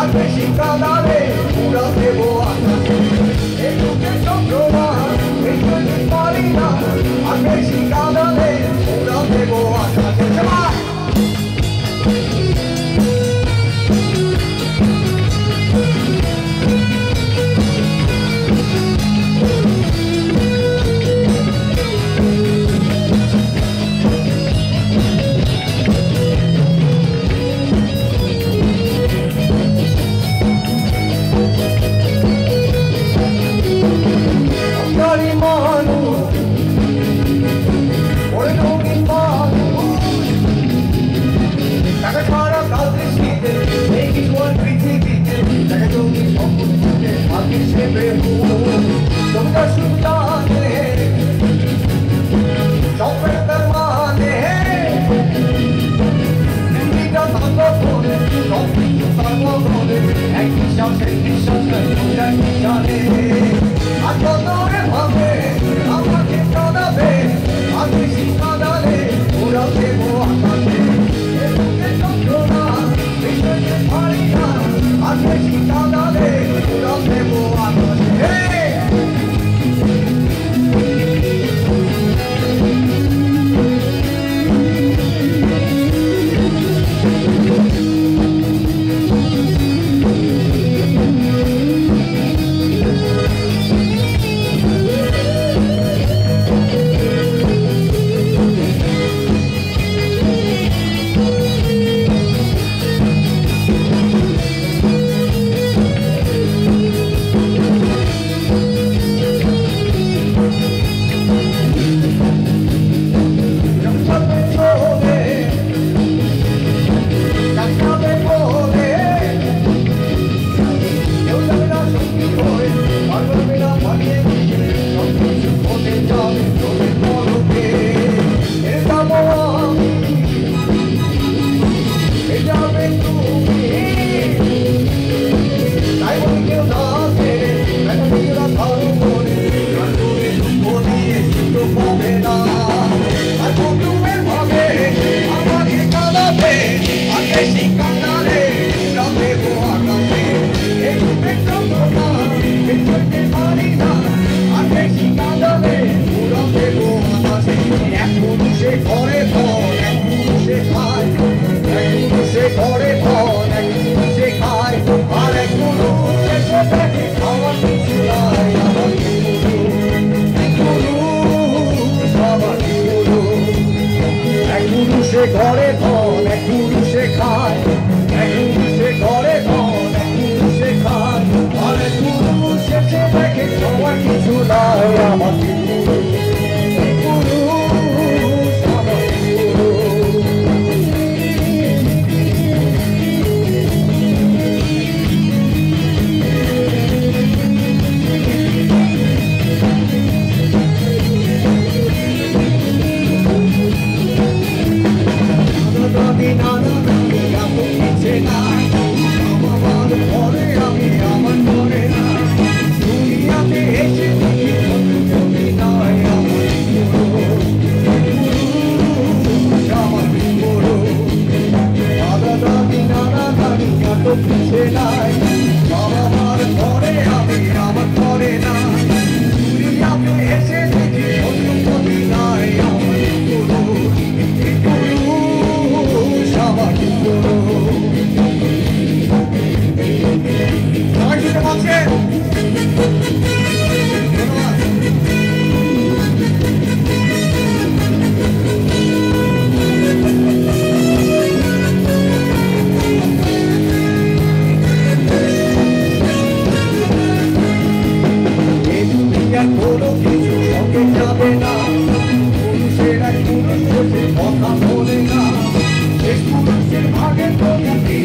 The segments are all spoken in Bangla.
পুরুষের ভাগে তো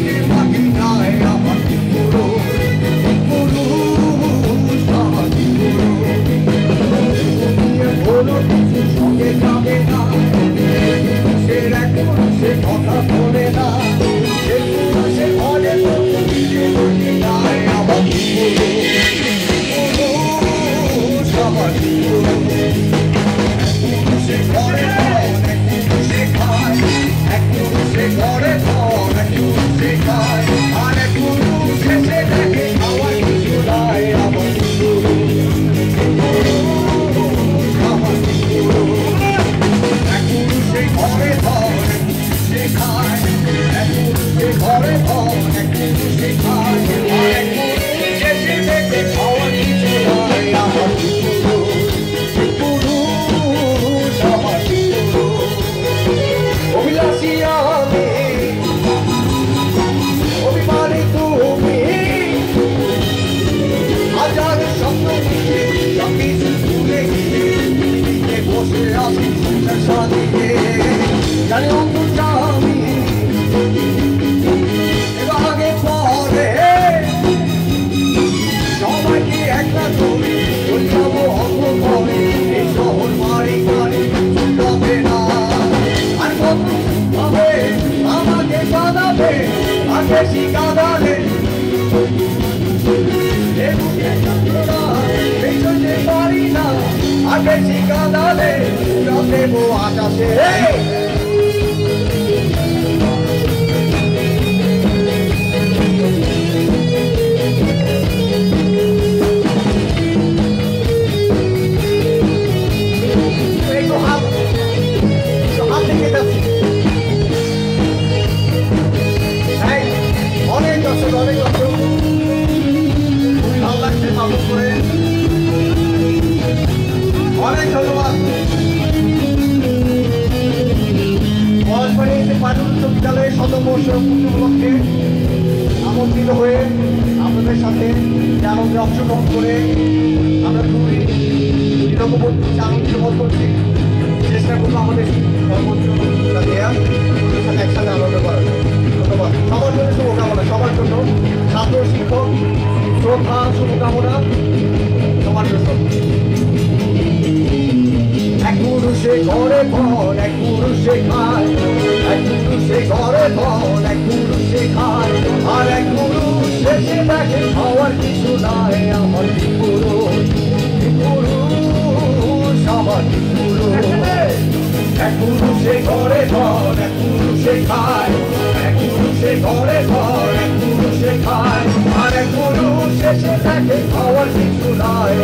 ঘরে ঘর এক পুরুষে খায় আর এক পুরুষ শেষে দেখে খাওয়ার কিছু নয় আমার পুরুষ আমার অভিলাষী আমি অভিমানী তুমি হাজার স্বপ্ন নিয়ে সব কিছু ভুলে গিয়ে বসে আছি সাদিকে জানি অন্তরটা আমি এবার আগে পরে সবাইকে একলা করে চলে যাবো অল্প করে এই শহর বাড়ি গাড়ি চলবে না আর কত ভাবে আমাকে কাঁদাবে আর বেশি কাঁদালে পারি না আর বেশি কাঁদালে দেবো আকাশে অনেক দর্শক অনেক দর্শক খুবই ভালো লাগছে পালন করে অনেক ধন্যবাদ পলাশবাড়ি পাটুল উচ্চ বিদ্যালয়ের শতবর্ষ পূর্তি উপলক্ষে আমন্ত্রিত হয়ে আপনাদের সাথে আনন্দে অংশগ্রহণ করে আমরা খুবই আনন্দিত বোধ করছি চেষ্টা করবো আমাদের সর্বোচ্চ দেওয়া সাথে একসাথে আনন্দ করার ধন্যবাদ সবার জন্য শুভকামনা সবার জন্য ছাত্র শিক্ষক শ্রদ্ধা শুভকামনা সবার জন্য এক পুরুষে ঘরে ঘর এক পুরুষে খায় এক পুরুষে ঘরে ঘর এক পুরুষে খায় আর এক পুরুষ শেষে দেখে খাওয়ার কিছু নাই আমার পুরুষ আমার পুরুষ এক পুরুষে ঘরে ঘর এক পুরুষে খায় এক পুরুষে ঘরে ঘর এক পুরুষে খায় আর এক পুরুষ শেষে দেখে খাওয়ার কিছু নাই